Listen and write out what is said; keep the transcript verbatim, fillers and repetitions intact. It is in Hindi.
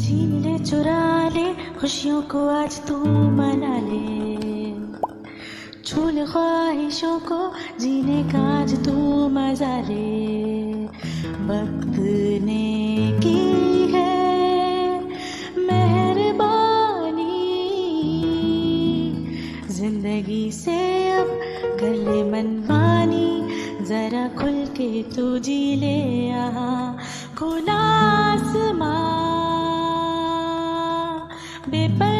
छीन ले चुरा ले खुशियों को आज तू मना ले, छू ले ख्वाहिशों को जीने का आज तू मजा ले। वक्त ने की है मेहरबानी, जिंदगी से अब कर ले मनमानी, जरा खुल के तू जी ले यहाँ खुला आसमां बेपर